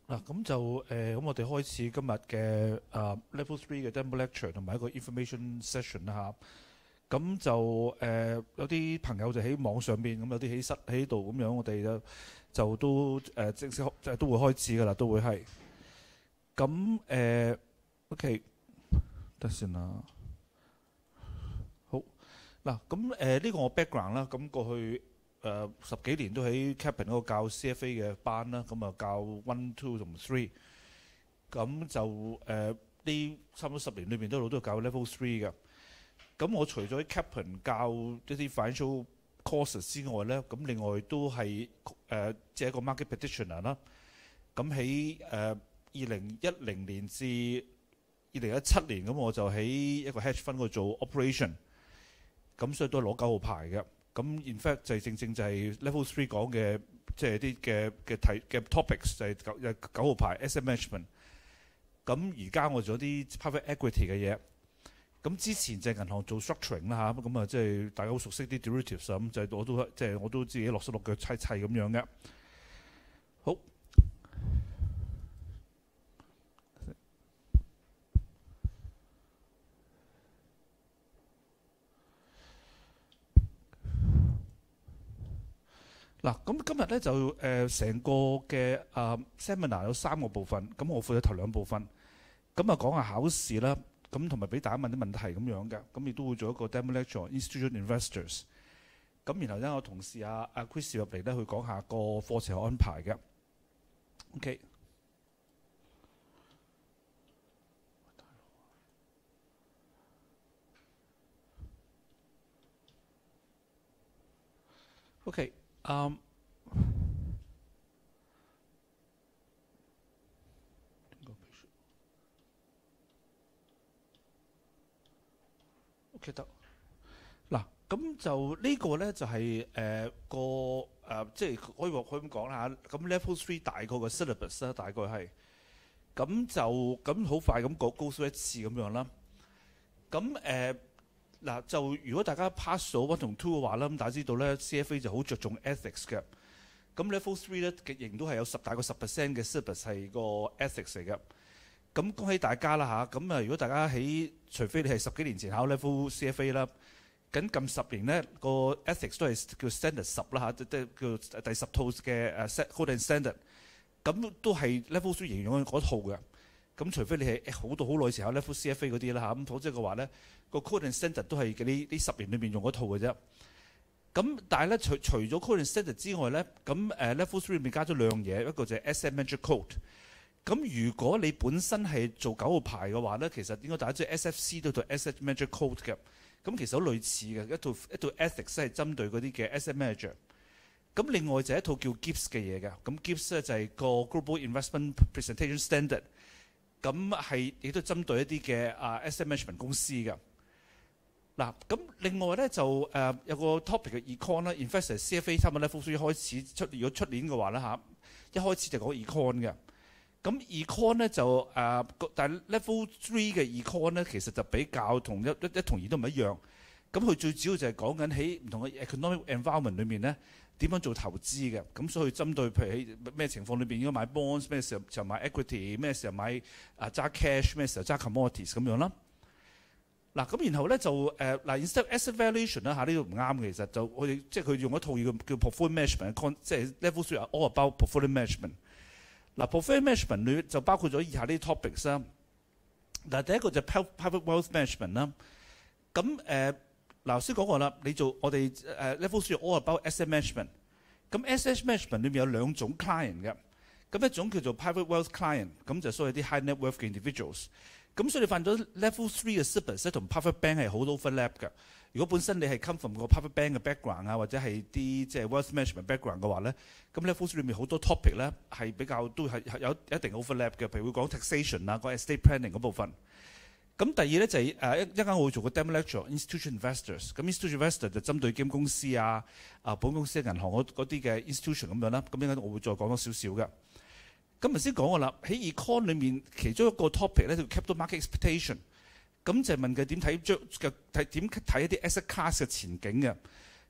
嗱，咁就咁我哋開始今日嘅Level 3嘅 Demo Lecture 同埋一個 Information Session 啦嚇。咁就有啲朋友就喺網上邊，咁有啲喺度咁樣，我哋就都正式都會開始㗎啦，都會係。咁OK， 得先啦。好嗱，咁呢個我 background 啦，咁過去10幾年都喺 Kaplan 嗰個教 CFA 嘅班啦，咁啊教 1、2同 3， 咁就呢差唔多10年裏邊都教 Level 3嘅。咁我除咗喺 Kaplan 教一啲 financial courses 之外咧，咁另外都係即係一個 market practitioner 啦。咁喺2010年至2017年，咁我就喺一個 hedge fund 嗰度做 operation， 咁所以都係攞9號牌嘅。咁 in fact 就係正就係 Level 3講嘅，即係啲嘅 topics 就係9號牌 asset management。咁而家我做啲 private equity 嘅嘢。咁之前就係銀行做 structuring 啦嚇，咁啊即係大家好熟悉啲 derivatives 咁，就係我都自己落手落腳砌咁樣嘅。好。嗱，咁今日咧就成個嘅seminar 有3個部分，咁我負責頭2部分，咁啊講下考試啦，咁同埋俾大家問啲問題咁樣嘅，咁亦都會做一個 demo lecture institutional investors， 咁然後咧我同事阿 Chris 入嚟咧去講下個課程安排嘅。OK。OK。OK 得。嗱，咁就呢個咧就係即係可以咁講啦嚇。咁 Level 3大概個 syllabus 啦，大概係咁好快咁go through一次咁樣啦。咁嗱就如果大家 pass 到1同2嘅話啦，咁大家知道咧 CFA 就好着重 ethics 嘅。咁 Level 3咧仍都係有大概10% 嘅 syllabus 係個 ethics 嚟嘅。咁恭喜大家啦嚇！咁如果大家除非你係10幾年前考 Level CFA 啦，咁近10年咧個 ethics 都係叫 standard 10啦嚇，即係叫第10套嘅code and standard， 咁都係 Level 3沿用嗰套嘅。咁除非你係好耐前考 Level CFA 嗰啲啦嚇，咁否則嘅話咧個 code and standard 都係呢10年裏面用嗰套嘅啫。咁但係咧除咗 code and standard 之外咧，咁Level 3裏面加咗2樣嘢，一個就係 asset management code。咁如果你本身係做9號牌嘅話咧，其實應該大家知 SFC 都對 asset management code 嘅。咁其實好類似嘅，一套 ethics 係針對嗰啲嘅 asset manager。咁另外就係一套叫 GIPS 嘅嘢嘅。咁 GIPS 咧就係個 Global Investment Presentation Standard。咁係亦都針對一啲嘅asset management 公司嘅。嗱，咁另外咧就有個 topic 嘅 econ 啦 ，investors CFA 差唔多 Level 3開始如果出年嘅話咧嚇，一開始就講 econ 嘅。咁 econ 咧就但係 level 3嘅 econ 咧其實就比較同一同2都唔一樣。咁佢最主要就係講緊喺唔同嘅 economic environment 裏面咧點樣做投資嘅。咁所以針對譬如喺咩情況裏邊應該買 bonds， 咩時候買 equity， 咩時候買揸 cash， 咩時候揸 commodities 咁樣啦。嗱，咁然後咧就instead of asset valuation 啦嚇，呢度唔啱嘅。其實就我哋即係佢用一套叫 portfolio management， 即係 level 3 係 all about portfolio management。嗱 portfolio management 裏就包括咗以下呢啲 topics 啦。嗱，第一個就 private wealth management 啦。咁頭先講過啦，你做我哋level 3 all about asset management。咁 asset management 裏面有2種 client 嘅。咁一種叫做 private wealth client， 咁就所謂啲 high net worth 嘅 individuals。咁所以你發現咗 level 3嘅 syllabus 同 private bank 係好多 overlap 嘅。如果本身你係 come from 個 private bank 嘅 background 啊，或者係啲即係 wealth management background 嘅話咧，咁 level 3裏面好多 topic 咧係比較都係有一定 overlap 嘅。譬如會講 taxation 啊，個 estate planning 嗰部分。咁第二咧就係一陣間我會做個 demo lecture institutional investors。咁 institutional investor 就針對基金公司啊、保險公司、銀行嗰啲嘅 institution 咁樣啦。咁一陣間我會再講多少少嘅。咁頭先講過啦，喺 econ 裏面其中一個 topic 咧叫 capital market expectation。咁就係問佢點睇一啲 asset class 嘅前景嘅。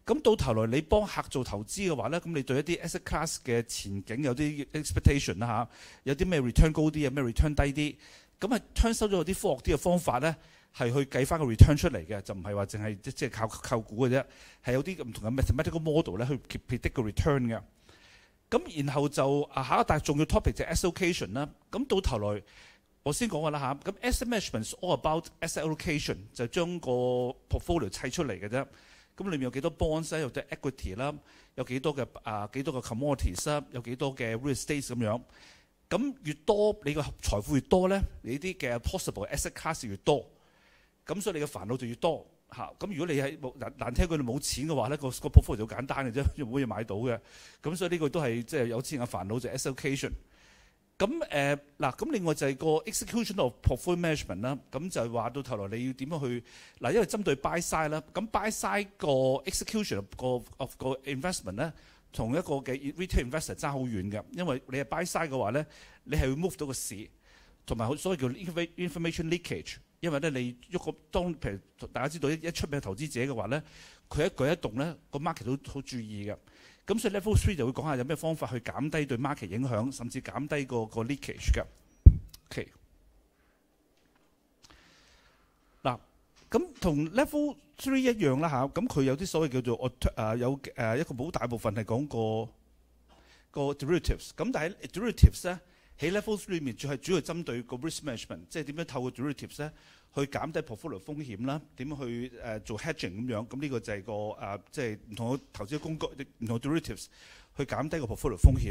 咁到頭來你幫客做投資嘅話咧，咁你對一啲 asset class 嘅前景有啲 expectation 啦嚇，有啲咩 return 高啲啊，咩 return 低啲，咁啊 turn 收咗有啲科學啲嘅方法咧，係去計翻個 return 出嚟嘅，就唔係話淨係即係靠估嘅啫，係有啲唔同嘅 mathematical model 咧去 predict 個 return 嘅。咁然後就下一個大重要 topic 就係 asset allocation 啦。咁到頭來我先講過啦嚇，咁 asset management is all about asset allocation， 就將個 portfolio 砌出嚟嘅啫。咁裏面有幾多 bonds 咧，有啲 equity 啦，有幾多嘅幾多個 commodities 啦，有幾多嘅 real estate 咁樣。咁越多你個財富越多咧，你啲嘅 possible asset class 越多。咁所以你嘅煩惱就越多嚇。咁如果你係難聽句你冇錢嘅話咧，個 portfolio 就好簡單嘅啫，冇嘢買到嘅。咁所以呢個都係即係有錢人嘅煩惱就係 asset allocation。咁咁另外就係個 execution of portfolio management 啦。咁就係話到頭來你要點樣去因為針對 buy side 啦，咁 buy side 個 execution of 個 investment 咧，同一個嘅 retail investor 爭好遠嘅。因為你係 buy side 嘅話咧，你係會 move 到個市，同埋所謂叫 information leakage。因為咧你當譬如大家知道一出名嘅投資者嘅話咧，佢一舉一動咧個 market 都好注意嘅。咁所以 level 3就會講下有咩方法去減低對 market 影響，甚至減低個 leakage 嘅。OK， 嗱，咁同 level 3一樣啦嚇，咁佢有啲所謂叫做有一個好大部分係講個 derivatives， 咁但係 derivatives 咧喺 level 3裏面主要針對個 risk management， 即係點樣透過 derivatives 咧去減低 portfolio 風險啦，點樣去做 hedging 咁樣，咁呢個就係個即係唔同嘅投資工具，唔同嘅 derivatives 去減低個 portfolio 風險。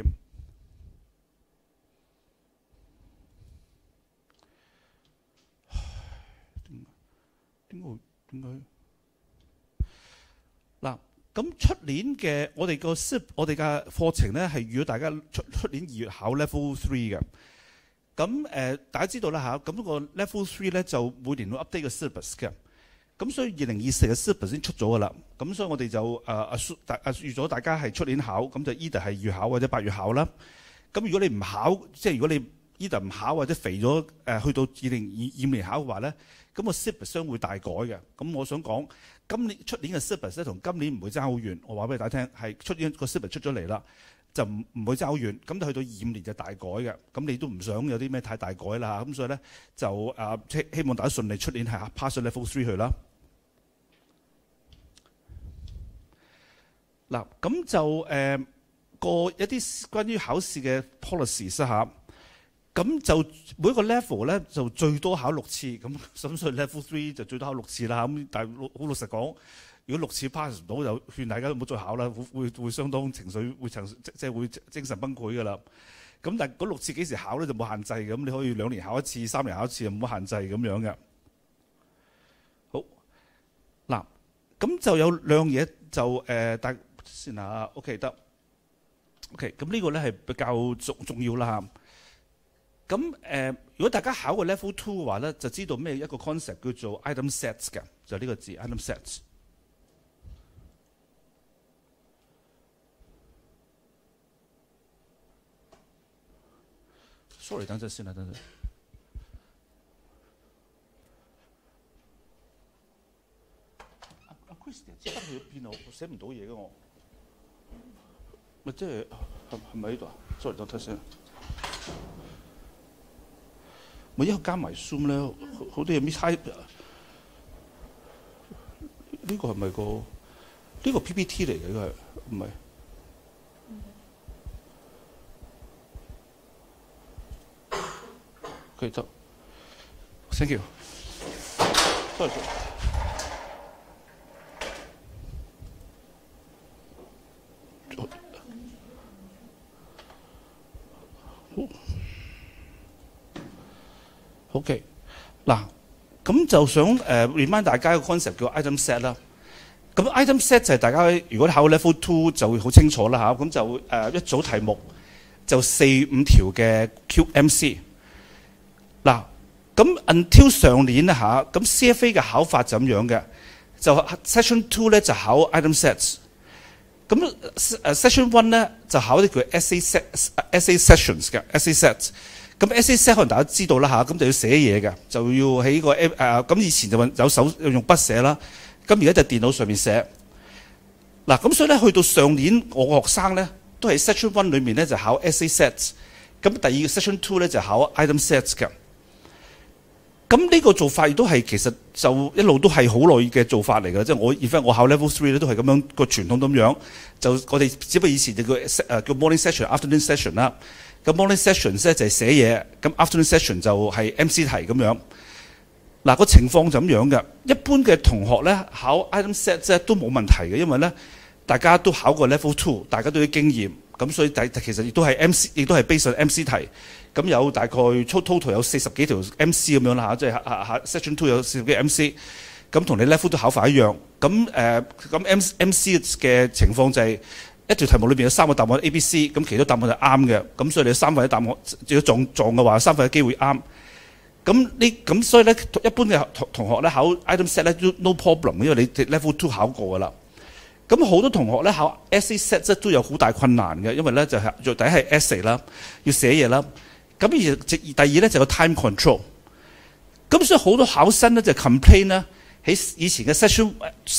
點解？嗱，咁出年嘅我哋嘅課程咧係預咗大家出年2月考 level 3嘅。咁大家知道啦嚇，咁個 level 3咧就每年會 update 個 syllabus 嘅。咁所以2024嘅 syllabus 先出咗噶啦。咁所以我哋就預咗大家係出年考，咁就 either 係2月考或者8月考啦。咁如果你唔考，即係如果你 either 唔考或者肥咗去到2025年考嘅話咧，咁個 syllabus 將會大改嘅。咁我想講，出年嘅 syllabus 咧同今年唔會爭好遠。我話俾大家聽，係出年個 syllabus 出咗嚟啦。就唔會爭好遠，咁就去到25年就大改嘅，咁你都唔想有啲咩太大改啦嚇，咁所以咧就希望大家順利出年係 pass level 3去啦。嗱，咁就一啲關於考試嘅 policies 啦嚇，咁就每一個 level 咧就最多考6次，咁所以 level 3就最多考6次啦。咁但係好老實講，如果6次 pass 唔到，就勸大家都唔好再考啦，會相當情緒即係會精神崩潰㗎啦。咁但係嗰6次幾時考咧就冇限制嘅，咁你可以2年考1次、3年考1次，又冇限制咁樣嘅。好，嗱，咁就有兩樣嘢就先嚇 ，OK 得 ，OK， 咁呢個咧係比較重要啦嚇。咁如果大家考過 level 2嘅話咧，就知道咩一個 concept 叫做 item sets 嘅，就呢個字 item sets。Sorry， 等陣先啦，等陣。阿 Christian， 即係去邊度？我寫唔到嘢嘅我。咪即係係咪呢度啊 ？Sorry， 等陣先。咪一個加埋 Zoom 咧，好多嘢 miss 呢個係咪呢個 PPT 嚟嘅？呢個係唔係？可以得 ，thank you。多謝。OK， 嗱，咁就想remind 大家個 concept 叫 item set 啦。咁 item set 就係大家如果考 level 2就會好清楚啦嚇。咁就一組題目就4-5條嘅 QMC。嗱，咁 until 上年咧嚇，咁 CFA 嘅考法就咁樣嘅，就 Session 2咧就考 item sets， 咁Session 1咧就考啲叫 essay sessions 嘅 essay sets， 咁 essay set 可能大家知道啦嚇，咁就要寫嘢嘅，就要喺個咁以前就有手用筆寫啦，咁而家就電腦上面寫。 嗱，咁所以咧去到上年我個學生咧都喺 Section 1裏面咧就考 essay sets， 咁第二個 Section 2咧就考 item sets 嘅。咁呢個做法亦都係其實就一路都係好耐嘅做法嚟嘅，即係我考 level 3咧都係咁樣個傳統咁樣，就我哋只不過以前就叫 morning session、afternoon session 啦。咁 morning session 咧就係寫嘢，咁 afternoon session 就係 MC 題咁樣。嗱，個情況就咁樣嘅，一般嘅同學咧考 item set 咧都冇問題嘅，因為咧大家都考過 level 2，大家都有經驗，咁所以其實亦都係 MC， 亦都係 based on MC 題。咁有大概 total 有40幾條 MC 咁樣啦嚇，即係section 2有40幾 MC， 咁同你 level 都考法一樣。咁 MC 嘅情況就係一條題目裏邊有3個答案 A、B、C， 咁其他答案就啱嘅，咁所以你3分一答案，如果撞嘅話，3分一機會啱。咁所以咧，一般嘅同學咧考 item set 咧都 no problem， 因為你 level 2考過㗎啦。咁好多同學咧考 essay set 咧都有好大困難嘅，因為咧就係第一係 essay 啦，要寫嘢啦。咁而第二咧就有 time control。咁所以好多考生咧就 complain 咧喺以前嘅 session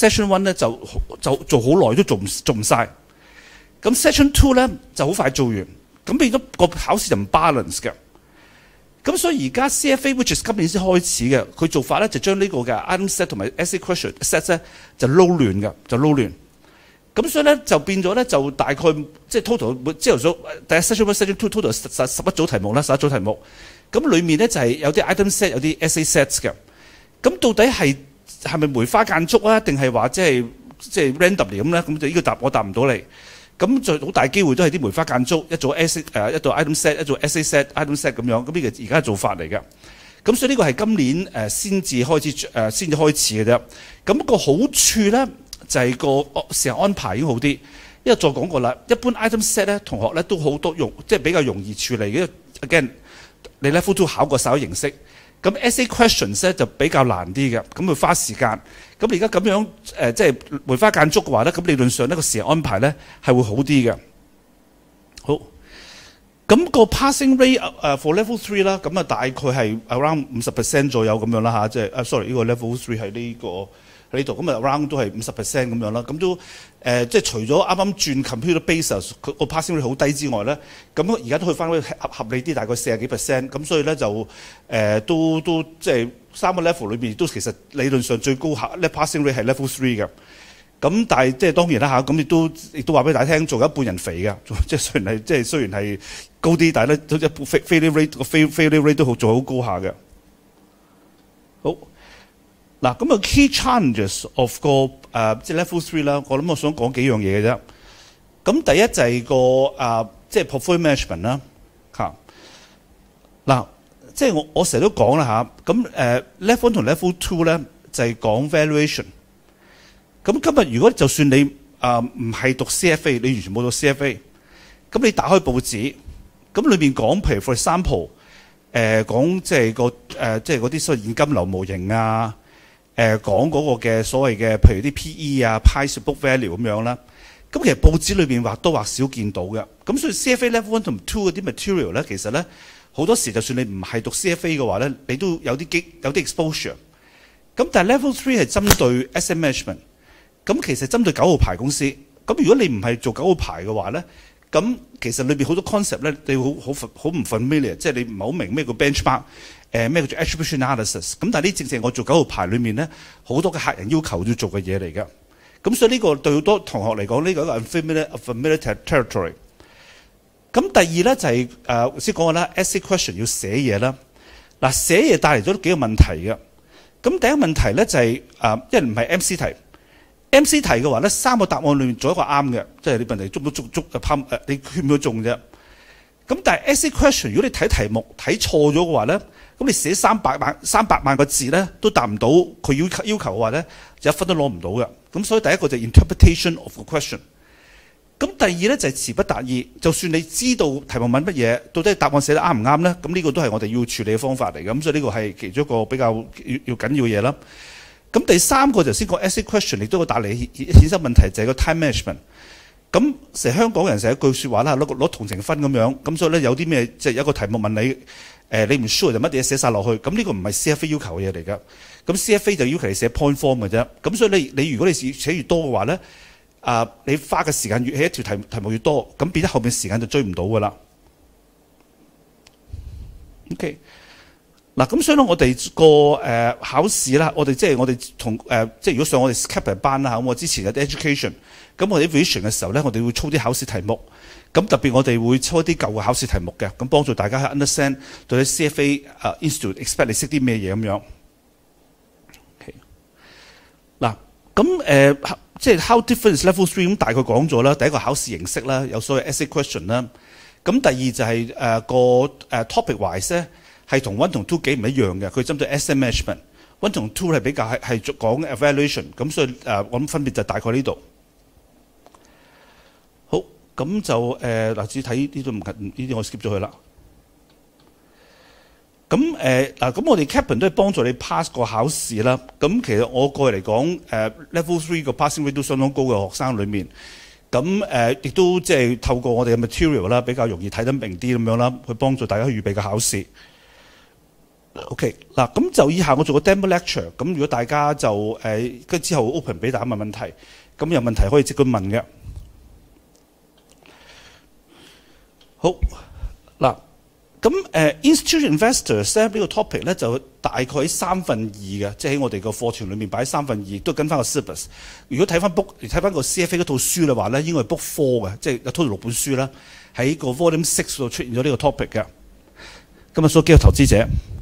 1咧就做好耐都做唔晒。咁 session 2咧就好快做完，咁變咗個考試就唔 balance 嘅。咁所以而家 CFA，which is 今年先開始嘅，佢做法咧就將呢個嘅 item set 同埋 essay question set 咧就撈亂嘅，就撈亂。咁所以咧就變咗咧就大概即係 total 朝頭早第一 session 1、session 2 total 11組題目啦，11組題目。咁裡面咧就係有啲 item set 有啲 essay sets 嘅。咁到底係咪梅花間竹啊？定係話即係 randomly 咁咧？咁就呢個我答唔到你。咁就好大機會都係啲梅花間竹，一組 essay 一組 item set， 一組 essay set、item set 咁樣。咁呢個而家做法嚟嘅。咁所以呢個係今年先至開始嘅啫。咁個好處咧就係個時間安排已經好啲，因為再講過啦，一般 item set 咧同學咧都好多即係比較容易處理嘅。again， 你 level 2考過曬形式，咁 essay questions 咧就比較難啲嘅，咁會花時間。咁而家咁樣即係梅花間竹嘅話咧，咁理論上呢個時間安排咧係會好啲嘅。好，咁個 passing rate for level 3啦，咁啊大概係 around 50% 左右咁樣啦嚇，即係sorry 呢個 level 3係呢個喺呢度，咁啊 around 都係50% 咁樣啦，咁都即係除咗啱啱轉 computer basis 個 passing rate 好低之外咧，咁而家都去翻合理啲，大概40幾%，咁所以咧就都即係3個 level 裏邊都其實理論上最高咧 passing rate 係 level 3嘅。咁但係即係當然啦嚇，咁亦都話俾大家聽，做一半人肥嘅，即係雖然係高啲，但係咧都一半 failure rate 都做好高下嘅。好。嗱，咁啊 key challenges of 即係 level 3啦，我想講幾樣嘢嘅啫。咁第一就係即係 portfolio management 啦，嚇。嗱，即係我成日都講啦嚇，咁level 1同 level 2咧就係講 valuation。咁今日如果就算你唔係讀 CFA， 你完全冇讀 CFA， 咁你打開報紙，咁裏邊講譬如 for example， 講即係即係嗰啲所謂現金流模型啊。講嗰個嘅所謂嘅，譬如啲 PE 啊、price book value 咁樣啦。咁其實報紙裏邊或多或少見到嘅。咁所以 CFA level 1同 2嗰啲 material 咧，其實咧好多時就算你唔係讀 CFA 嘅話咧，你都有啲 exposure。咁但係 level 3係針對 asset management。咁其實針對9號牌公司。咁如果你唔係做9號牌嘅話咧，咁其實裏邊好多 concept 咧，你好唔 familiar， 即係你唔係好明咩叫 benchmark。咩叫做 attribution analysis？ 咁但係呢正正我做9號牌裏面咧，好多嘅客人要求要做嘅嘢嚟㗎。咁所以呢個對好多同學嚟講，呢個係一個 unfamiliar territory。咁第二咧就係先講過啦 ，essay question 要寫嘢啦。嗱，寫嘢帶嚟咗幾個問題嘅。咁第一個問題咧就係因為唔係 MC 題。MC 題嘅話咧，3個答案裏面做一個啱嘅，即係你問題捉你圈唔到中啫。咁但係 essay question 如果你睇題目睇錯咗嘅話咧，咁你寫300萬個字咧都答唔到佢要求嘅話咧，就1分都攞唔到嘅。咁所以第一個就係 interpretation of the question。咁第二咧就係詞不達意，就算你知道題目問乜嘢，到底答案寫得啱唔啱咧？咁呢個都係我哋要處理嘅方法嚟嘅。咁所以呢個係其中一個比較要緊要嘅嘢啦。咁第三個就先講 essay question，亦都會帶嚟衍生問題，就係個 time management。咁成香港人成一句説話啦，攞同情分咁樣。咁所以咧有啲咩即係有一個題目問你，你唔 sure 就乜嘢寫晒落去。咁呢個唔係 CFA 要求嘅嘢嚟㗎。咁 CFA 就要求你寫 point form 嘅啫。咁所以你如果你寫越多嘅話咧， 你花嘅時間越起一條題目越多，咁變咗後面時間就追唔到㗎啦。OK。嗱，咁所以咧，我哋個考試啦，我哋同即係如果上我哋 Kaplan 班啦嚇，咁我之前有啲 education，咁我哋 revision 嘅時候咧，我哋會操啲考試題目，咁特別我哋會操一啲舊嘅考試題目嘅，咁幫助大家去 understand 到底 CFA Institute expect 你識啲咩嘢咁樣。OK， 嗱，咁即係 how different is level 3咁大概講咗啦，第一個考試形式啦，有所謂 essay question 啦，咁第二就係個topic wise 咧。係同 1同2幾唔一樣嘅，佢針對 asset management。1同2係比較係講 evaluation， 咁所以我諗分別就大概呢度。好，咁就嗱，只睇呢度唔近，呢啲我 skip 咗佢啦。咁嗱，咁我哋 Kaplan 都係幫助你 pass 個考試啦。咁其實我個人嚟講level 3個 passing rate 都相當高嘅學生裏面。咁亦都即係透過我哋嘅 material 啦，比較容易睇得明啲咁樣啦，去幫助大家去預備個考試。OK， 嗱，咁就以下我做個 demo lecture， 咁如果大家就跟之後 open 俾大家問問題，咁有問題可以即管問嘅。好，嗱，咁institutional investors 咧呢個 topic 咧就大概喺2/3嘅，即係喺我哋個課程裏面擺喺2/3，都跟翻個 syllabus。如果睇翻個 CFA 嗰套書嘅話咧，應該係 book 4嘅，即係有 total 6本書啦，喺個 volume 6度出現咗呢個 topic 嘅。今日所有機構投資者。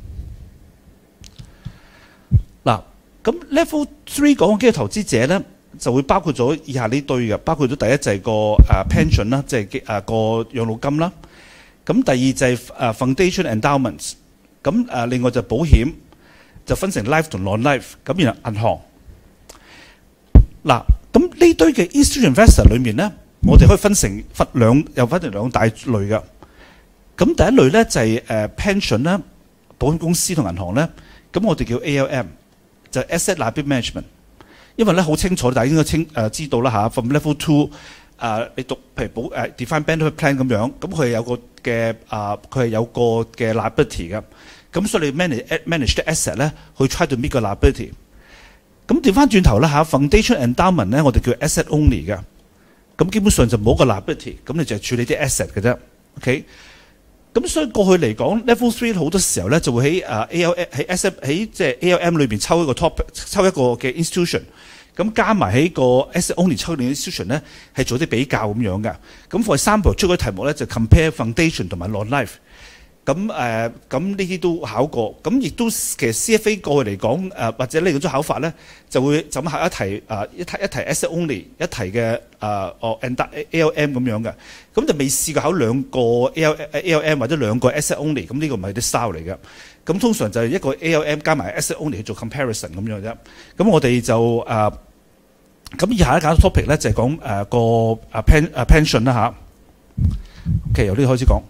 嗱，咁 level 3講嘅機構投資者咧，就會包括咗以下呢堆嘅，包括咗第一就係個pension 啦，即係個養老金啦。咁第二就係foundation endowments。咁另外就保險，就分成 life 同 non-life。咁然後銀行。嗱，咁呢堆嘅 institutional investor 裏面咧，我哋可以分成兩大類嘅。咁第一類咧就係pension 啦，保險公司同銀行咧，咁我哋叫 ALM。就 asset liability management， 因為咧好清楚，大家應該知道啦嚇。From level 2，你讀譬如defined benefit plan 咁樣，咁佢係有個嘅佢係有個嘅 liability 嘅，咁所以你 manage 啲 asset 咧，去 try to meet 個 liability。咁調翻轉頭啦嚇 ，foundation endowment 咧，我哋叫 asset only 嘅，咁基本上就冇個 liability，咁你就係處理啲 asset 嘅啫。OK。咁所以過去嚟講 ，level 3好多時候咧就會喺喺即係 ALM 裏邊抽一個 topic， 抽一個嘅 institution， 咁加埋喺個 asset only 抽嘅 institution 咧係做啲比較咁樣嘅。咁for example出嗰啲題目咧就 compare foundation 同埋 non-life。咁呢啲都考過，咁亦都其實 CFA 過去嚟講或者呢種考法咧就會就咁考一題一題 asset only， 一題嘅ALM 咁樣嘅，咁就未試過考兩個 ALM 或者兩個 asset only， 咁呢個唔係啲 style 嚟嘅。咁通常就係一個 ALM 加埋 asset only 去做 comparison 咁樣啫。咁我哋就咁以下一個 topic 咧就係講個pension 啦嚇。OK， 由呢個開始講。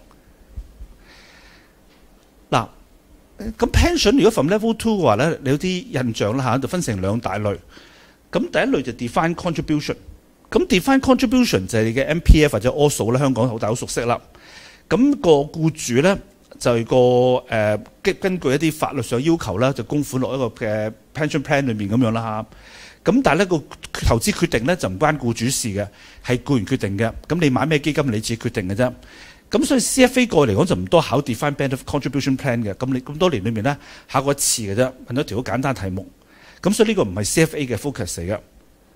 嗱，咁 pension 如果 from level 2嘅話咧，你有啲印象啦嚇，就分成兩大類。咁第一類就 defined contribution。咁 defined contribution 就係你嘅 MPF 或者 also 啦，香港大家好熟悉啦。咁個僱主咧就係個根據一啲法律上要求啦，就供款落一個嘅 pension plan 裏面咁樣啦嚇。咁但係咧個投資決定咧就唔關僱主事嘅，係僱員決定嘅。咁你買咩基金你自己決定嘅啫。咁所以 CFA 過嚟講就唔多考 defined benefit contribution plan 嘅。咁你咁多年裏面咧考過一次嘅啫，問咗條好簡單題目。咁所以呢個唔係 CFA 嘅 focus 嚟嘅。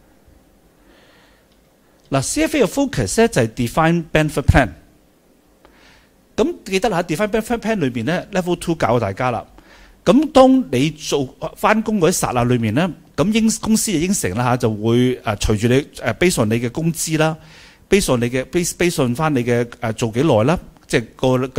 嗱 CFA 嘅 focus 咧就係 defined benefit plan。咁記得啦 defined benefit plan 裏面咧 level 2教大家啦。咁當你做翻工嗰啲剎那裏面咧，咁公司就應承啦嚇，就會隨住你based on你嘅工資啦。based on 你嘅 based on 翻你嘅做幾耐啦，即係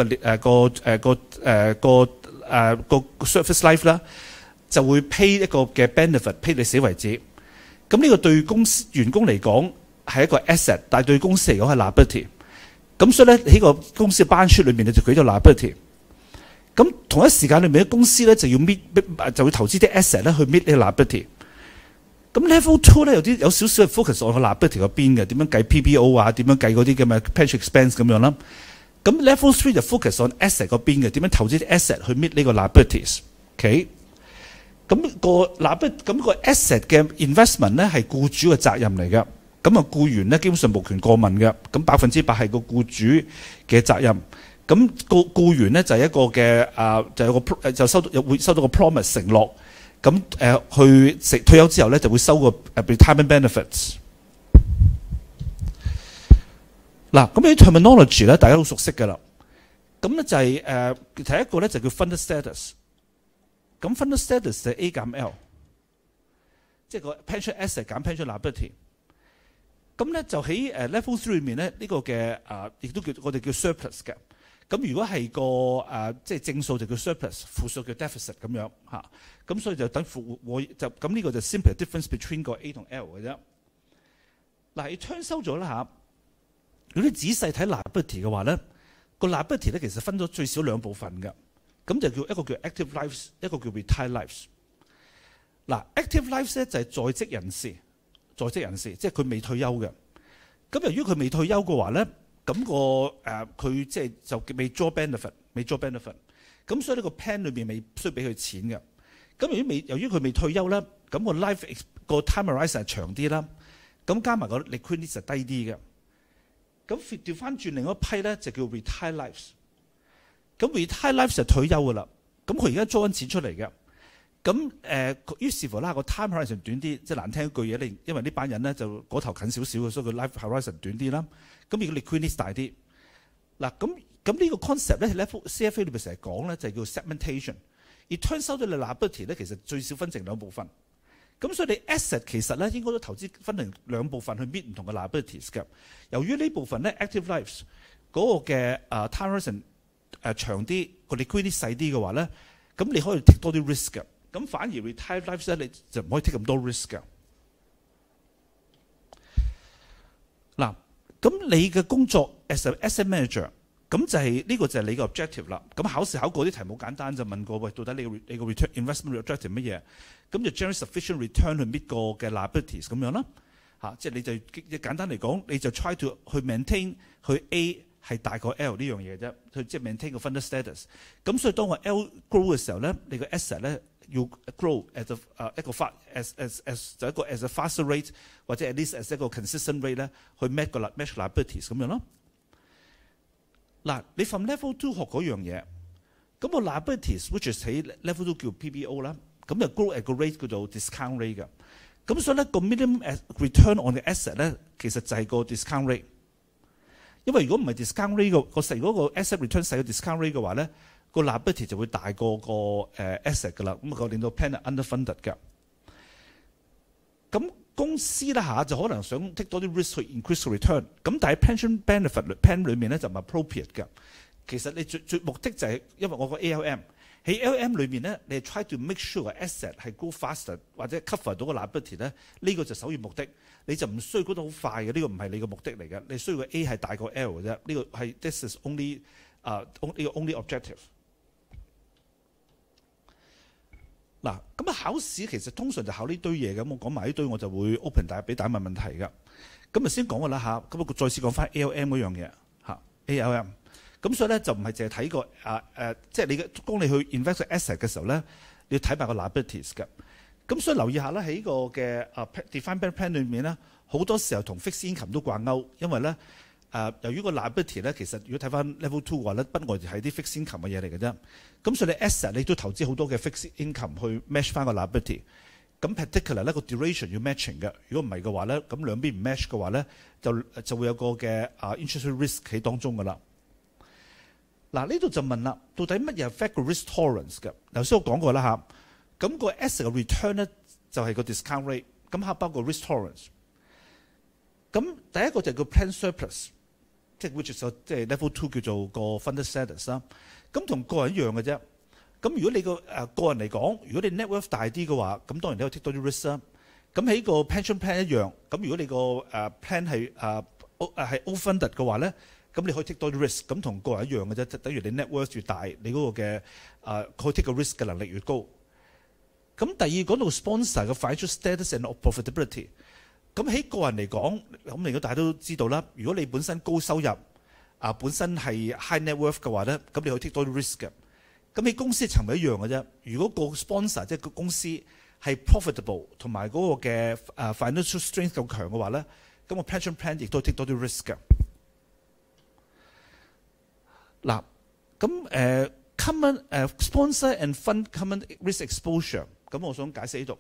個 service life 啦，就會 pay 一個嘅 benefit pay 你死為止。咁呢個對員工嚟講係一個 asset， 但係對公司嚟講係 liability。咁所以咧喺個公司嘅班書裏面咧就舉咗 liability。咁同一時間裏面嘅公司咧就要就會投資啲 asset 咧去 meet 呢個 liability。咁 level 2咧有少少係 focus on 個 liability 嗰邊嘅，點樣計 PPO 啊，點樣計嗰啲咁嘅 pension expense 咁樣啦。咁 level 3就 focus on asset 嗰邊嘅，點樣投資啲 asset 去 meet 呢個 liabilities。OK， 咁個 asset 嘅 investment 咧係僱主嘅責任嚟嘅。 咁啊僱員咧基本上無權過問嘅，咁100%係個僱主嘅責任。咁僱員咧就係一個嘅就有個就會收到個 promise 承諾，咁去退休之後咧就會收個retirement benefits。嗱，咁呢啲 terminology 咧大家都熟悉㗎啦。咁咧就係第一個咧就叫 funded status。咁 funded status 就係 A 減 L， 即係個 pension asset 減 pension liability。咁咧就喺level 3裏面咧呢個嘅亦都叫我哋叫 surplus 嘅。咁如果係個即係正數就叫 surplus， 負數叫 deficit 咁樣嚇。咁所以就等我就咁呢個就 simple difference between 個 A 同 L 嘅啫。嗱，你 turn 收咗啦嚇。如果你仔細睇 liability 嘅話咧，個 liability 咧其實分咗最少兩部分嘅，咁就叫一個叫 active lives， 一個叫 retired lives。嗱 ，active lives 咧就係在職人士，即係佢未退休嘅。咁由於佢未退休嘅話咧，咁個佢即係就未 draw benefit，咁所以呢個 plan 裏邊未需要俾佢錢嘅。咁由於佢未退休咧，咁個 life 個 time horizon 係長啲啦，咁加埋個 liquidity 就低啲嘅。咁調翻轉另一批咧就叫 retire lives。咁 retire lives 就退休㗎啦。咁佢而家租緊錢出嚟嘅。咁於是乎啦，個 time horizon 短啲，即係難聽一句嘢，因為呢班人咧就嗰頭近少少嘅，所以佢 life horizon 短啲啦。咁如果 liquidity 大啲，嗱咁呢個 concept 咧喺 CFA 裏邊成日講咧就係叫 segmentation。而 turn 收咗你 liability 咧，其實最少分成兩部分。咁所以你 asset 其實咧應該都投資分成兩部分去 meet 唔同嘅 liabilities 嘅。由於呢部分咧 active lives 嗰個嘅time horizon 長啲，個 liquidity 細啲嘅話咧，咁你可以 take 多啲 risk 嘅。咁反而 retired lives 咧你就唔可以 take 咁多 risk 嘅。嗱，咁你嘅工作 as an asset manager， 咁就係呢個就係你嘅 objective 啦。咁考試考過啲題目簡單就問過，喂，到底你個 return investment objective 乜嘢？咁就 generate sufficient return 去 meet 個嘅 liabilities 咁樣啦。即係你就簡單嚟講，你就 try to 去 maintain 去 A 係大過 L 呢樣嘢啫，去即係 maintain 個 funded status。咁所以當個 L grow 嘅時候咧，你個 asset 咧要 grow as a faster rate， 或者 at least as 一個 consistent rate 咧，去 match liabilities 咁樣咯。嗱，你 from level 2學嗰樣嘢，咁個 liabilities which is 喺 level 2叫 PBO 啦，咁就 grow at 個 rate 叫做 discount rate 嘅。咁所以咧個 minimum return on the asset 咧，其實就係個 discount rate。因為如果唔係 discount rate 如果個 asset return 細過 discount rate 嘅話咧，個 liability 就會大過個asset 㗎啦，咁個令到 plan underfunded 嘅。咁公司啦就可能想 take 多啲 risk 去 increase return， 咁但係 pension benefit plan 裏面咧就唔係 appropriate 嘅。其實你最目的就係因為我個 ALM 喺 ALM 裏面咧，你係 try to make sure 個 asset 係 grow faster 或者 cover 到個 liability 咧，呢個就首要目的。你就唔需要 grow 得好快嘅，呢個唔係你嘅目的嚟嘅。你需要個 A 係大過 L 嘅啫，呢個係 this is only only objective。嗱，咁考試其實通常就考呢堆嘢嘅，咁我講埋呢堆我就會 open 俾大家問問題㗎。咁啊先講過啦嚇，咁我再次講翻 ALM 嗰樣嘢嚇 ALM。咁所以咧就唔係淨係睇個即係你當你去 invest asset 嘅時候咧，你要睇埋個 liabilities 嘅。咁所以留意下啦，喺個嘅defined benefit plan 裏面咧，好多時候同 fixed income 都掛鈎，因為咧由於個 liability 咧，其實如果睇翻 level 2嘅話咧，不外係啲 fixed income 嘅嘢嚟嘅啫。咁所以你 asset 你都投資好多嘅 fixed income 去 match 翻個 liability。咁 particular 咧個 duration 要 matching 嘅，如果唔係嘅話咧，咁兩邊唔 match 嘅話咧，就會有個嘅interest risk 喺當中㗎啦。嗱，呢度就問啦，到底乜嘢 affect 個 risk tolerance 嘅？頭先我講過啦嚇，咁個 asset 嘅 return 咧就係個 discount rate， 咁嚇包括 risk tolerance。咁第一個就叫 plan surplus， 即係 which is 即係 level 2叫做個 funded status 啦。咁同個人一樣嘅啫。咁如果你個人嚟講，如果你 net worth 大啲嘅話，咁當然你可以 take 多啲 risk 啦。咁喺個 pension plan 一樣，咁如果你個plan 係 overfunded 嘅話咧，咁你可以 take 多啲 risk， 咁同個人一樣嘅啫，等於你 net worth 越大，你嗰個嘅可以 take 個 risk 嘅能力越高。咁第二講到 sponsor 嘅 financial status and profitability， 咁喺個人嚟講，咁如果大家都知道啦，如果你本身高收入本身係 high net worth 嘅話咧，咁你可以 take 多啲 risk 嘅。咁喺公司層面一樣嘅啫。如果個 sponsor 即係個公司係 profitable 同埋嗰個嘅financial strength 夠強嘅話咧，咁咁個 pension plan 亦都 take 多啲 risk 嘅。嗱，咁common sponsor and fund common risk exposure， 咁我想解釋呢度。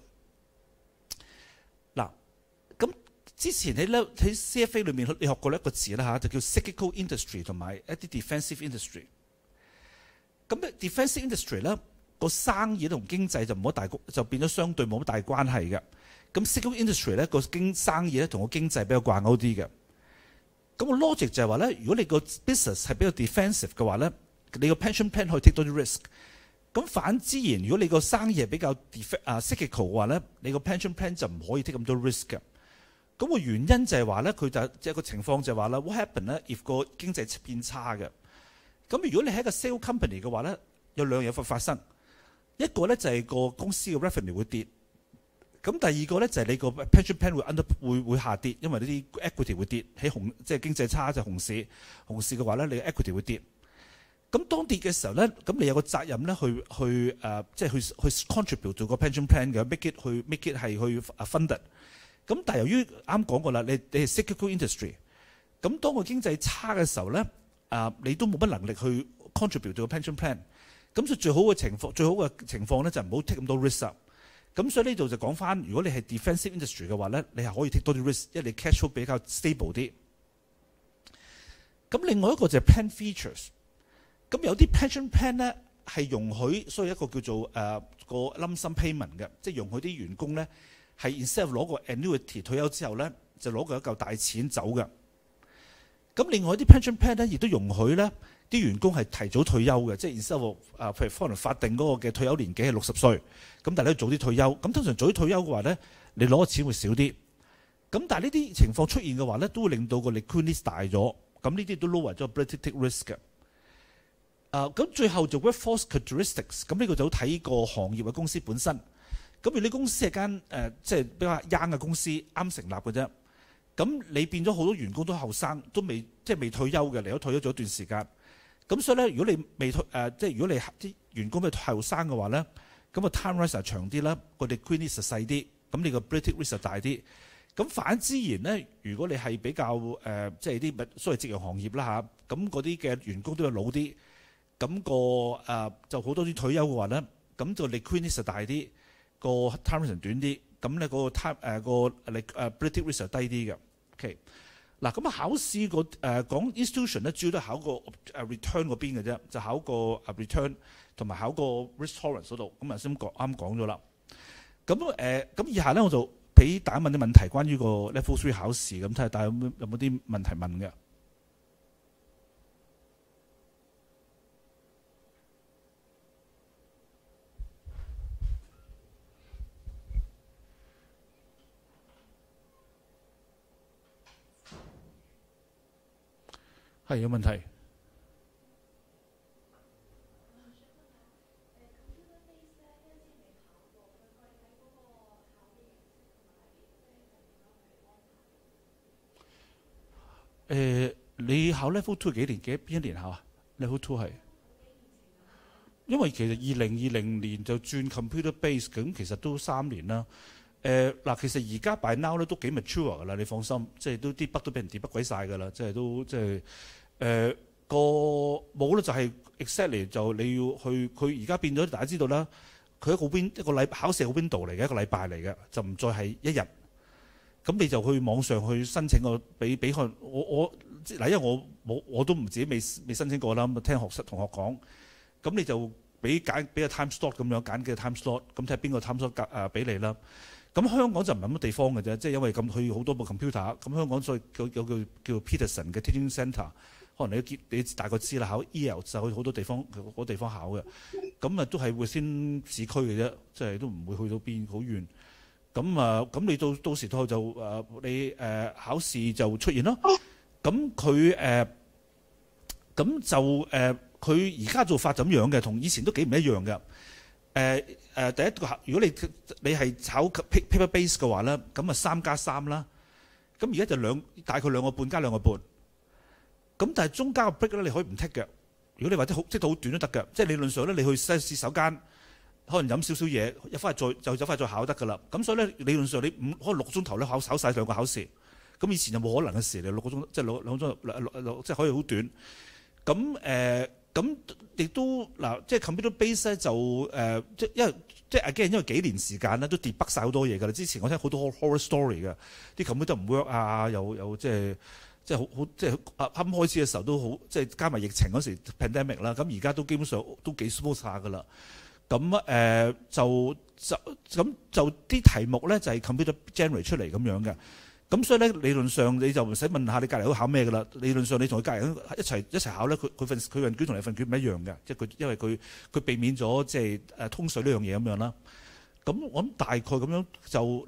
嗱，咁之前喺 CFA 裏面你學過一個詞啦嚇，就叫 cyclical industry 同埋一啲 defensive industry。咁咧 defensive industry 咧個生意同經濟就冇乜大，就變咗相對冇乜大關係嘅。咁 cyclical industry 咧個生意咧同個經濟比較掛鈎啲嘅。咁個 logic 就係話咧，如果你個 business 係比較 defensive 嘅話咧，你個 pension plan 可以 take 多啲 risk。咁反之然，如果你個生意係比較 cyclical 嘅話咧，你個 pension plan 就唔可以 take 咁多 risk 嘅。咁個原因就係話咧，佢就即係個情況就係話咧 ，what happen 咧 if 個經濟變差嘅。咁如果你係一個 sale company 嘅話咧，有兩樣嘢會發生。一個咧就係個公司嘅 revenue 會跌。咁第二個咧就係你個 pension plan 會下跌，因為呢啲 equity 會跌，喺即係經濟差就熊市嘅話咧，你 equity 會跌。咁當跌嘅時候咧，咁你有個責任咧即係去 contribute 到個 pension plan 嘅，make it 係去 funded。咁但係由於啱講過啦，你係 cyclical industry， 咁當個經濟差嘅時候咧，你都冇乜能力去 contribute 到個 pension plan。咁所以最好嘅情況咧就唔好 take 咁多 risk。咁所以呢度就講翻，如果你係 defensive industry 嘅話咧，你係可以 take 多啲 risk， 因為你 cash flow 比較 stable 啲。咁另外一個就係 plan features。咁有啲 pension plan 咧係容許，所以一個叫做個 lump sum payment 嘅，即係容許啲員工咧係 instead of 攞個 annuity 退休之後咧，就攞個一嚿大錢走嘅。咁另外啲 pension plan 咧亦都容許咧啲員工係提早退休嘅，即係 instead of 譬如可能法定嗰個嘅退休年紀係60歲，咁大家早啲退休。咁通常早啲退休嘅話咧，你攞嘅錢會少啲。咁但係呢啲情況出現嘅話咧，都會令到個 liquidity 大咗。咁呢啲都 lower 咗 ability take risk 嘅。咁最後就 workforce characteristics， 咁呢個就睇個行業嘅公司本身。咁如果你公司係間即係比較 young 嘅公司，啱成立嘅啫，咁你變咗好多員工都後生，都未退休嘅，嚟咗退休咗一段時間。咁所以咧，如果你未即係如果你啲員工比較後生嘅話咧，咁個 time horizon 長啲啦，個 liquidity 細啲，咁你個 ability risk 大啲。咁反之然咧，如果你係比較即係啲所謂夕陽行業啦嚇，咁嗰啲嘅員工都要老啲，咁就好多啲退休嘅話咧，咁就 liquidity 大啲，個 time horizon 短啲，咁咧嗰個 time 個 ability risk 低啲嘅。OK。嗱，咁考試講 institution 咧，主要都係考個return 嗰邊嘅啫，就考個 return 同埋考個 risk tolerance 嗰度。咁頭先啱講咗啦。咁以下咧我就俾大家問啲問題，關於個 level 3考試，咁睇下大家有冇啲問題問嘅。係有問題。你考 level 2幾年？邊一年考啊 ？level 2係因為其實2020年就轉 computer base， 咁其實都3年啦。嗱，其實而家 by now 咧都幾 mature 噶啦，你放心，即係都啲筆都俾人 debug 鬼晒噶啦，即係都即係個冇咧就係 exactly 就你要去，佢而家變咗大家知道啦，佢一個禮考試係個 window 嚟嘅，一個禮拜嚟嘅，就唔再係一日。咁你就去網上去申請個俾我嗱，因為我都唔自己未申請過啦，咁聽同學講，咁你就俾個 time slot 咁樣揀幾個 time slot， 咁睇下邊個 time slot 俾你啦。咁香港就唔係乜地方嘅啫，即係因為咁佢好多部 computer， 咁香港所以有叫 Peterson 嘅 Teaching Centre， 可能你大概知啦，考 EL 就去好多地方考嘅，咁啊都係會先市區嘅啫，即係都唔會去到邊好遠。咁你到時就你考試就出現咯。咁佢佢而家做法咁樣嘅，同以前都幾唔一樣嘅。第一個如果你係考 paper base 嘅話咧，咁啊3+3啦。咁而家就大概2個半加2個半。咁但係中間個 break 咧，你可以唔 take 嘅。如果你或者即係好短都得嘅，即係理論上咧，你去洗手間可能飲少少嘢，一翻嚟再考得㗎啦。咁所以咧，理論上你可能6個鐘頭咧考晒2個考試。 咁以前就冇可能嘅事嚟，6個鐘即係兩個鐘，即係可以好短。咁亦都嗱，即係 computer base 咧就即係 again， 因為幾年時間咧都 debug 曬好多嘢㗎啦。之前我聽好多 horror story 嘅，啲 computer 唔 work 啊，又即係好即係啱開始嘅時候都好，即係加埋疫情嗰時 pandemic 啦。咁而家都基本上都幾 smooth 下㗎啦。咁就啲題目咧就係 computer generate 出嚟咁樣嘅。咁所以咧理論上你就唔使問下你隔離都考咩㗎啦。理論上你同佢隔離一齊考咧，佢份卷同你份卷唔一樣嘅，即係因為佢避免咗即係通水呢樣嘢咁樣啦。咁我諗大概咁樣就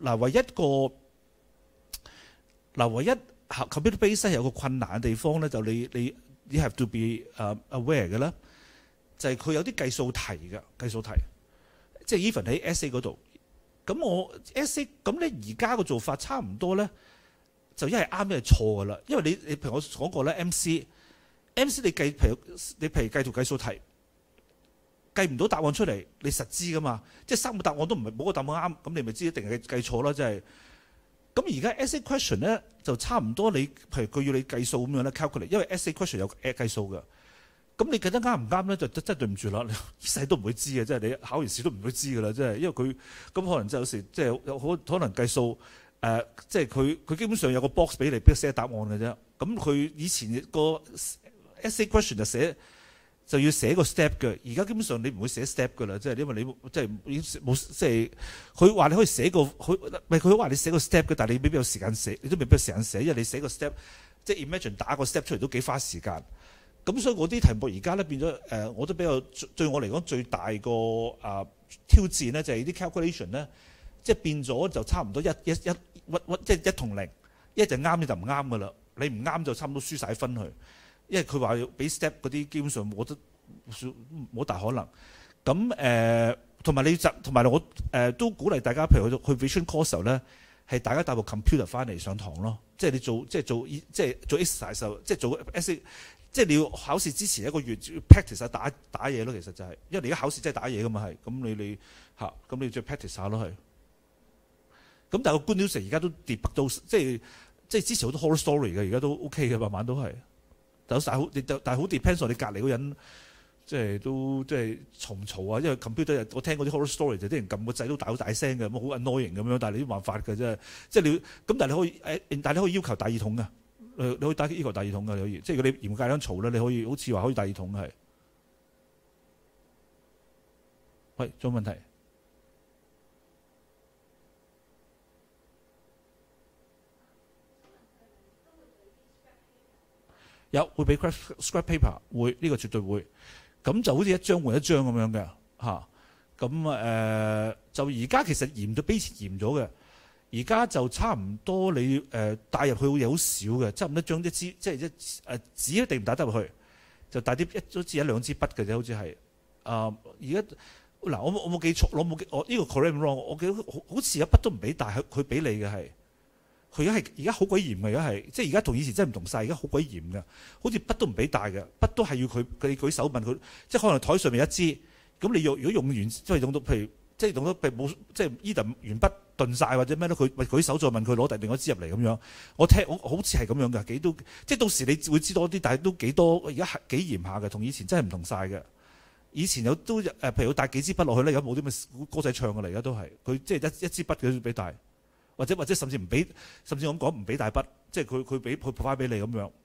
唯一 computer base 有個困難嘅地方咧，就你 have to be aware 嘅啦，就係佢有啲計數題嘅計數題，即係 even 喺 essay 嗰度。咁我 essay 咁咧而家個做法差唔多咧，就一係啱一係錯㗎啦。因為你譬如我講過咧 MC 你譬如計條計數題，計唔到答案出嚟，你實知㗎嘛？即係3個答案都唔係冇個答案啱，咁你咪知一定係計錯啦，即係。咁而家 essay question 咧就差唔多你，譬如佢要你計數咁樣咧 calculate， 因為 essay question 有計數㗎。咁你計得啱唔啱咧？就真係對唔住啦，你一世都唔會知嘅，即係你考完試都唔會知㗎啦，即係因為佢咁可能就有時即係有可能計數即係佢基本上有個 box 俾你，俾寫答案嘅啫。咁佢以前個 essay question 就要寫個 step 嘅，而家基本上你唔會寫 step 㗎啦，即係因為你即係已經冇即係佢話你可以寫個佢話你寫個 step 嘅，但係你未必有時間寫，你都未必有時間寫，因為你寫個 step 即係 imagine 打個 step 出嚟都幾花時間。咁所以嗰啲題目而家咧變咗我都比較對我嚟講最大個挑戰咧就係啲 calculation 咧，即係變咗就差唔多即係1同0，一就啱你就唔啱㗎啦，你唔啱就差唔多輸晒分去，因為佢話要俾 step 嗰啲基本上冇大可能。咁同埋我都鼓勵大家，譬如去 vision course 時候咧，係大家帶部 computer 翻嚟上堂咯，即係你做 exercise 即係做 essay。即係你要考試之前1個月 practice 下打嘢咯，其實就係、是，因為你而家考試真係打嘢噶嘛係，咁你咁你再 practice 下咯係。咁但係個 good news 而家都 debug 到，即係之前好多 horror story 嘅，而家都 OK 嘅，慢慢都係。但係好 depends on 你隔離嗰人，即係都即係嘈唔嘈啊？因為 computer 我聽嗰啲 horror story 就啲人撳個掣都好大聲嘅，咁好 annoying 咁樣，但係你都冇辦法嘅啫。即係你咁，但係你可以要求大耳筒嘅。你可以打呢個大耳筒㗎，你可以，即係如果你嚴格咁嘈咧，你可以好似話可以大耳筒係。喂，仲有問題？有會俾 scrap paper， 會呢個絕對會。咁就好似一張換一張咁樣嘅嚇。咁就而家其實嚴咗，比以前嚴咗嘅。而家就差唔多你帶入去嘅嘢好少嘅，差唔多將一支即係紙一定唔帶得入去，就帶啲好似1-2支筆嘅啫，好似係而家嗱我冇記錯，我呢個 correct wrong， 我記得好似一筆都唔俾帶，佢俾你嘅係，佢而家好鬼嚴嘅，而家係即係而家同以前真係唔同晒，而家好鬼嚴嘅，好似筆都唔俾帶嘅，筆都係要佢舉手問佢，即係可能台上面一支，咁你如果用完即係用到譬如即係用到冇即係 either 鉛筆頓晒或者咩咧，佢舉手再問佢攞另外一支入嚟咁樣。我好似係咁樣嘅，即係到時你會知多啲，但係都幾多而家幾嚴下嘅，同以前真係唔同晒嘅。以前都譬如帶幾支筆落去咧，有冇啲咩歌仔唱嘅嚟？而家都係佢即係一支筆佢俾帶，或者甚至唔俾，甚至我咁講唔俾帶筆，即係佢俾佢 provide 俾你咁樣。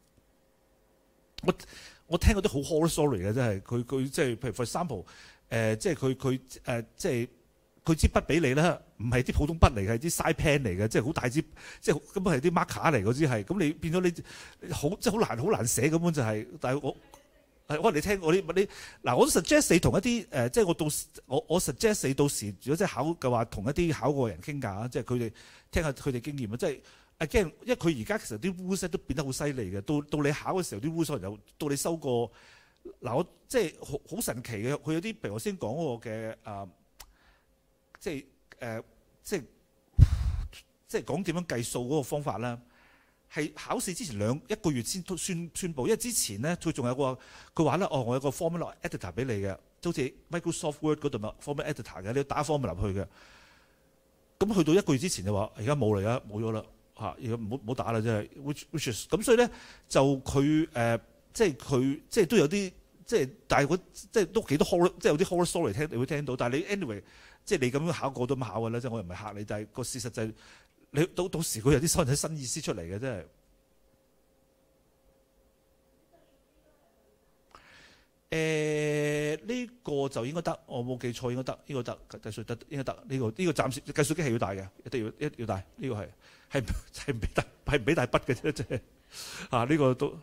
我聽嗰啲好 horror story 嘅，真係佢即係譬如 for example 即係佢即係。佢支筆俾你咧，唔係啲普通筆嚟嘅，係啲 side pen 嚟嘅，即係好大支，即係根本係啲 marker 嚟嗰支係。咁你變咗你好即係好難寫，根本就係。但係我你聽我啲嗱，我都 suggest 你同一啲即係我 suggest 你到時如果真係考嘅話，同一啲考過人傾偈，即係佢哋聽下佢哋經驗啊。即係 again，因為佢而家其實啲 rules 都變得好犀利嘅。到你考嘅時候，啲 rules 可能到你收過嗱，我即係好神奇嘅。佢有啲譬如我先講嗰個嘅即係講點樣計數嗰個方法啦，係考試之前1個月先宣佈，因為之前咧佢仲有個佢話咧，我有個 formula editor 俾你嘅，好似 Microsoft Word 嗰度咪 formula editor 嘅，你要打 formula 入去嘅。咁去到1個月之前就話，而家冇嚟啦，冇咗啦。 嚇，而家唔好打啦，真係 which is 咁，所以咧就佢即係佢即係都有啲即係，但係即係都幾多 horror， 即係有啲 horror story 聽，你會聽到。但係你 anyway， 即係你咁樣考過都咁考㗎啦，即係我又唔係嚇你，但係個事實就係你到時佢有啲新意思出嚟嘅，真係。呢個就應該得，我冇記錯應該得，呢個得計數得應該得，呢個暫時計數機係要帶嘅，一定要帶，呢個係唔俾帶筆嘅啫，即係啊呢個都。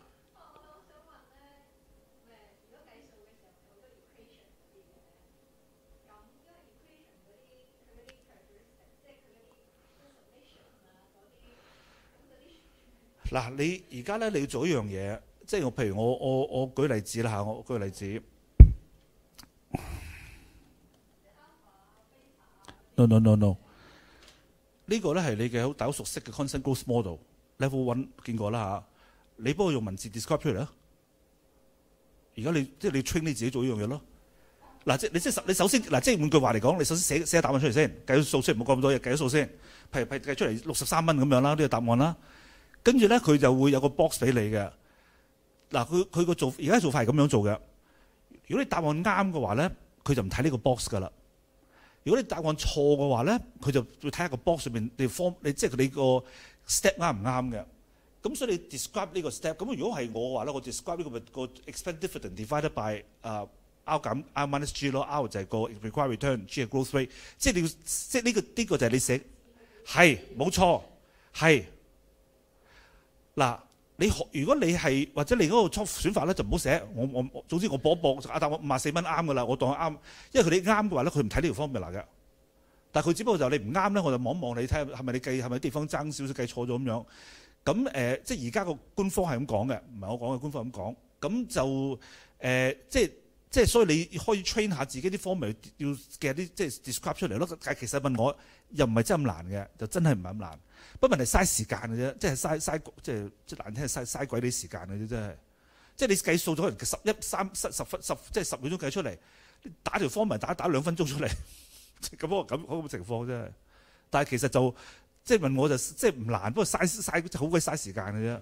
嗱，你而家咧你要做一樣嘢，即係我譬如我舉例子啦嚇，我舉例子。No， 呢個咧係你嘅大家熟悉嘅 constant growth model level 1見過啦嚇。你幫我用文字 describe 出嚟啦。而家即係你 train 你自己做呢樣嘢咯。嗱，你首先嗱，即係換句話嚟講，你首先寫答案出嚟先，計咗數出嚟，唔好講咁多嘢，計咗數先。譬如計出嚟63蚊咁樣啦，呢個答案啦。跟住咧，佢就會有個 box 俾你嘅。嗱，佢個而家做法係咁樣做嘅。如果你答案啱嘅話咧，佢就唔睇呢個 box 噶啦。如果你答案錯嘅話咧，佢就會睇下個 box 上面你即係你個 step 啱唔啱嘅。咁所以你 describe 呢個 step。咁如果係我嘅話咧，我 describe 呢個 expected dividend divided by R 減 R minus G 咯。R 就係個 required return，G 係 growth rate。即係你要即係呢個就係你寫係冇錯係。嗱，如果你係或者你嗰個選法咧，就唔好寫。總之我搏一搏，答案54蚊啱㗎啦，我當佢啱。因為佢哋啱嘅話咧，佢唔睇呢條 formula嘅。但係佢只不過就你唔啱咧，我就望一望你睇下係咪你計係咪地方爭少少計錯咗咁樣。咁即係而家個官方係咁講嘅，唔係我講嘅，官方咁講。咁就即係所以你可以 train 下自己啲 formula 要嘅啲即係 describe 出嚟咯。但係其實問我又唔係真係咁難嘅，就真係唔係咁難。不過問題嘥時間嘅啫，即係嘥即係難聽係嘥鬼啲時間嘅啫，真係。即係你計數咗可能10分即係10秒鐘計出嚟，打條 formula 打2分鐘出嚟，咁情況啫。但係其實就即係問我就即係唔難，不過嘥好鬼嘥時間嘅啫。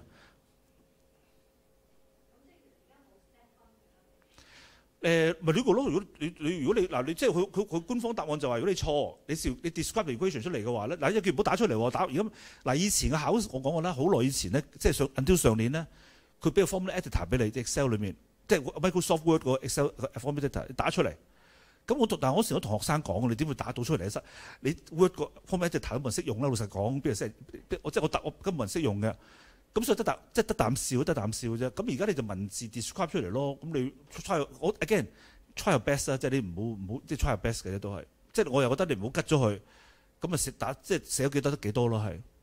咪呢個咯。如果你嗱你即係佢官方答案就話，如果你錯，你 describe equation 出嚟嘅話咧，嗱，一叫唔好打出嚟喎，打而家嗱以前嘅考我講過啦，好耐以前咧，即係until 上年咧，佢俾個 formula editor 俾你 Excel 裏面，即係 Microsoft Word 個 Excel formula editor 打出嚟。咁但係嗰時我同學生講，你點會打到出嚟咧？你 Word 個 formula editor 都冇人識用啦，老實講，邊個我根本冇人識用嘅。咁所以得啖笑啫。咁而家你就文字 describe 出嚟咯。咁你 try your best 啦，即係你唔好即係 try your best 嘅啫，都係。即係我又覺得你唔好吉咗佢，咁啊即係寫咗幾多得幾多咯，係。